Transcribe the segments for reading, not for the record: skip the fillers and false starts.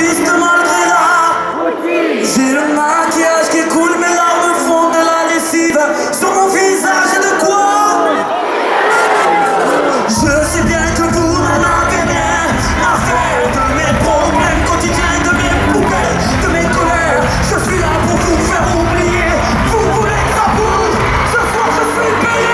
piste malgré la. J'ai le maquillage qui coule, mes larmes font de la lessive. Sur mon visage et de quoi? Je sais bien que vous n'en avez rien à faire de mes problèmes quotidiens, de mes poubelles, de mes colères. Je suis là pour vous faire oublier. Vous voulez que ça bouge? Ce soir je suis payé.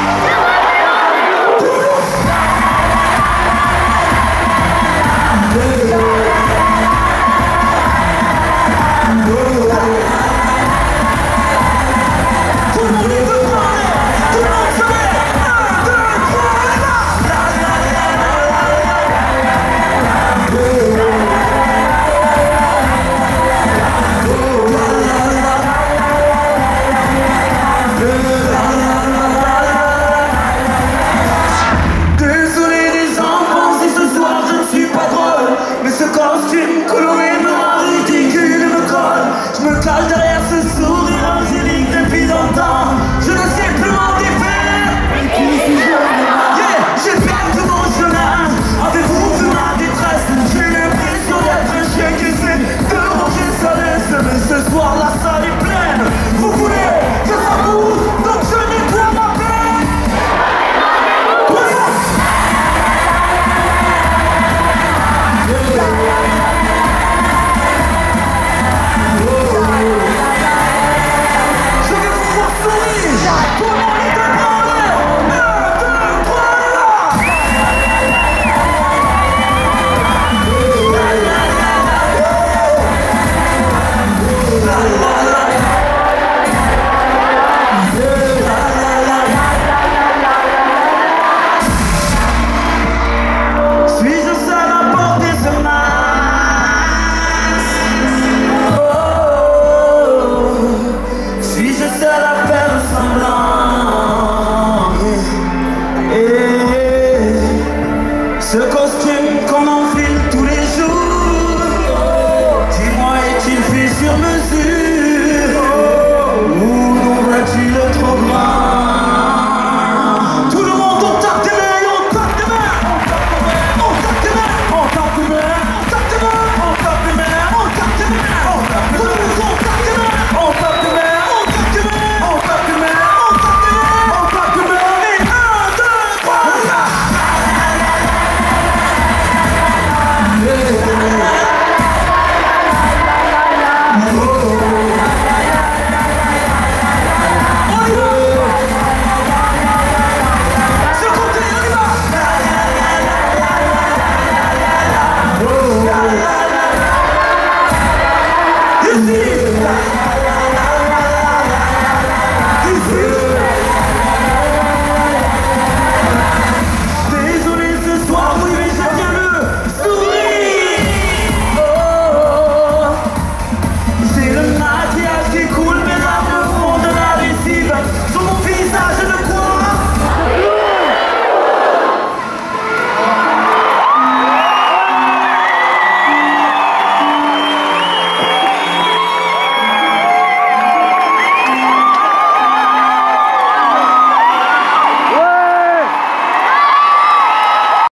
Tout le monde veut parler, tout le monde se met. 1, 2, 3, et désolé les enfants si ce soir je ne suis pas drôle, mais ce costume coloré me rend ridicule et me colle. Je me cache derrière ce sourire angélique depuis longtemps. Je ne sais plus m'en défaire. Yeah, j'ai perdu mon chemin. Avez-vous vu ma détresse? J'ai l'impression d'être un chien qui essaie de manger sa laisse. Mais ce soir la salle est pleine. Vous voulez que ça bouge? Donc je nettoie ma peine. Yeah.